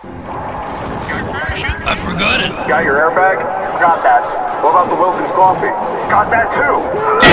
I forgot it. Got your airbag? Forgot that. What about the Wilkins coffee? Got that too.